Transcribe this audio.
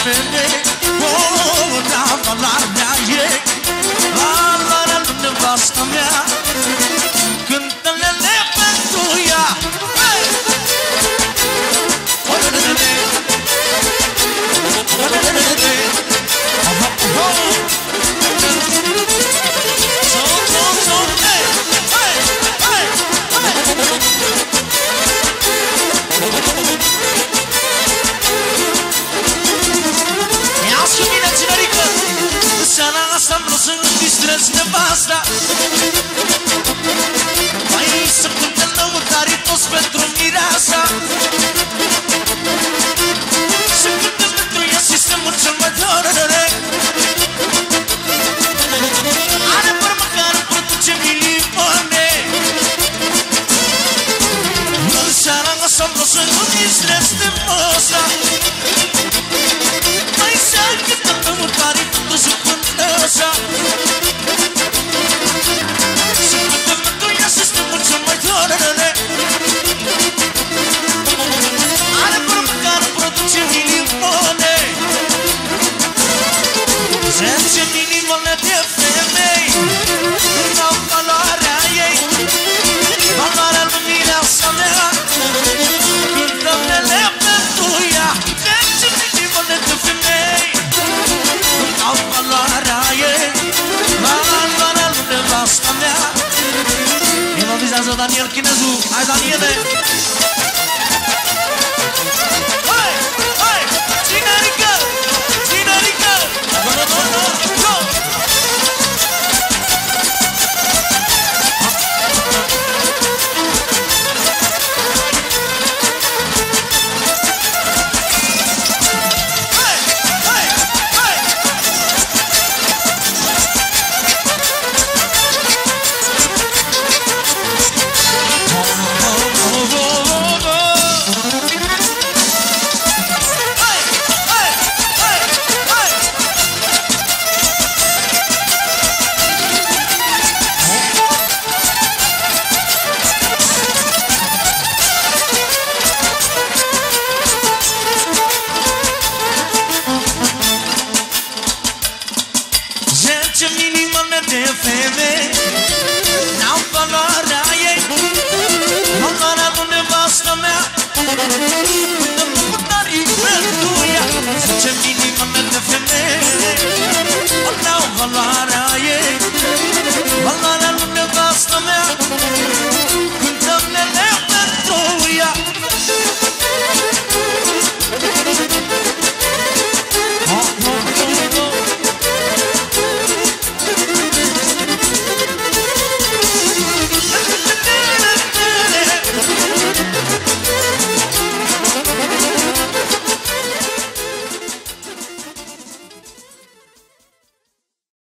femei, da, valoarea ei, valoarea lui nevastă mea. Cântă-le pentru ea. Ia-ți cu mine, ținărică, seara asta vreau să-mi distrez nevasta. Mai să cânte lăutarii toți pentru mireasa. Să cânte pentru ea sistemul cel mai tare. Are bărbă care produce milioane. În seara asta vreau să-mi distrez nevasta. Mai să cânte lăutarii toți pentru mireasa. Are bărbă care produce milioane. 10 milioane de femei n-au valoarea ei, valoarea lui mireasa mea. Cântă-le pentru ea. 10 milioane de femei n-au valoarea ei, valoarea lui nevasta mea. Mă vizează Daniel Chinezu. Hai, Daniele! Hai! Hai! Ținerică! Ținerică! Go! Valoarea